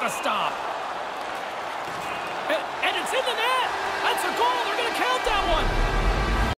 the stop. And it's in the net. That's a goal. They're going to count that one.